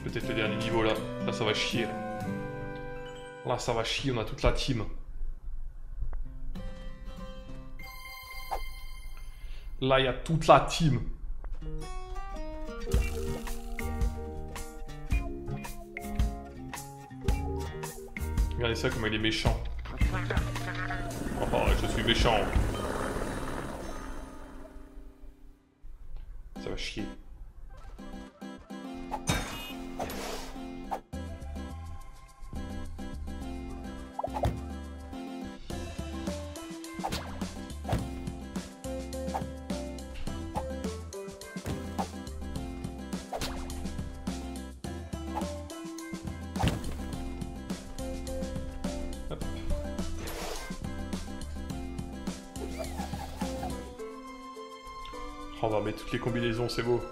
peut-être le dernier niveau là. Là ça va chier. Là ça va chier, on a toute la team. Là il y a toute la team. Regardez ça comme il est méchant. Oh, je suis méchant. Ça va chier. On va mettre toutes les combinaisons, c'est beau.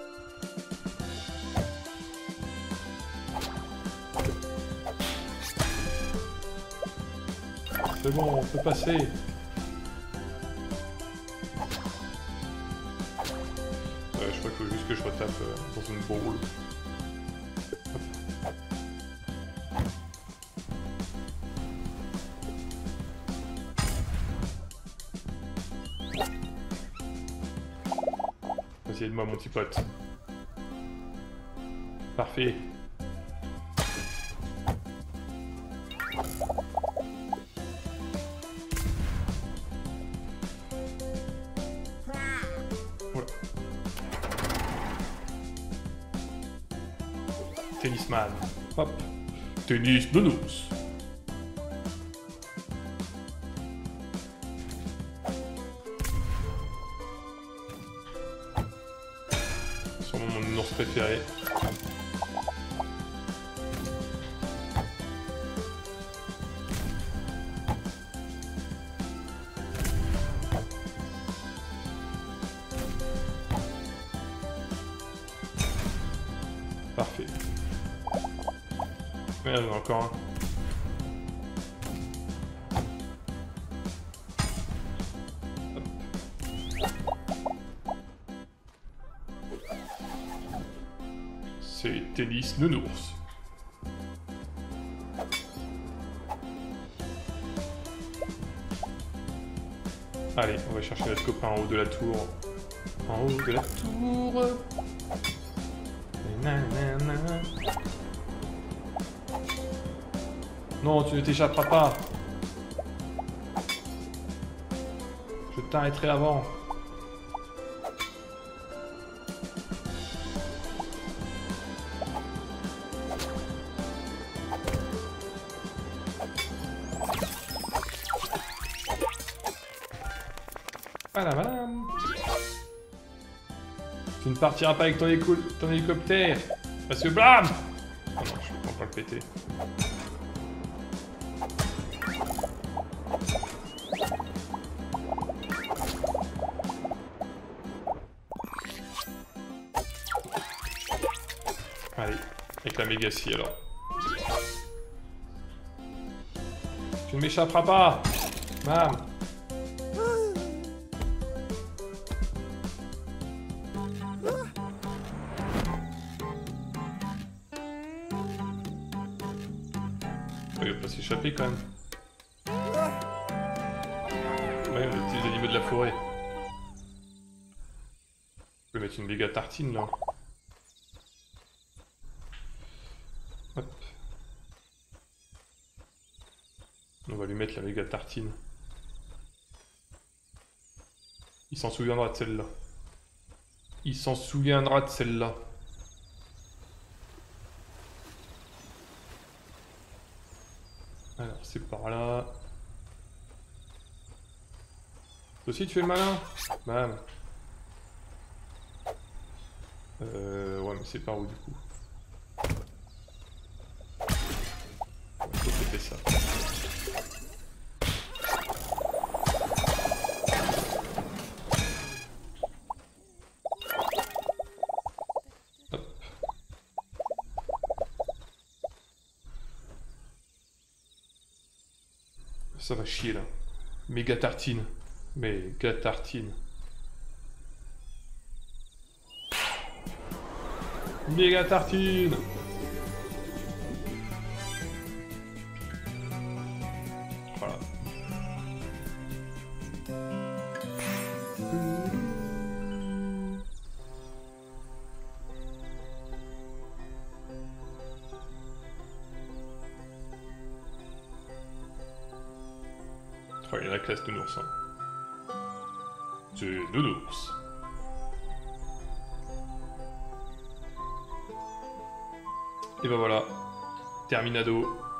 C'est bon, on peut passer. Je crois qu'il faut juste que je retape dans une boule. Vas-y, aide-moi mon petit pote. Parfait. Voilà. Tennisman. Hop. Tennis nounours. Sûrement mon nounours préféré. Parfait. Merde, j'en ai encore un. C'est tennis nounours. Allez, on va chercher notre copain en haut de la tour. En haut de la tour. Nanana. Non, tu ne t'échapperas pas. Je t'arrêterai avant. Voilà, voilà. Tu ne partiras pas avec ton hélicoptère. Parce que blam! Oh non, je ne peux pas le péter. Allez, avec la méga scie alors. Tu ne m'échapperas pas! Bam! Il va pas s'échapper quand même. Ouais, on a des petits animaux de la forêt. Je peux mettre une méga tartine là. Hop. On va lui mettre la méga tartine. Il s'en souviendra de celle-là. Il s'en souviendra de celle-là. Alors, c'est par là. Toi aussi, tu fais le malin? Bam. Ouais, mais c'est par où, du coup? Faut péter ça. Hop. Ça va chier, là. Méga tartine. Méga tartine. Méga tartine. Enfin, il y en a classe nounours. Hein. C'est nounours. Et ben voilà. Terminado.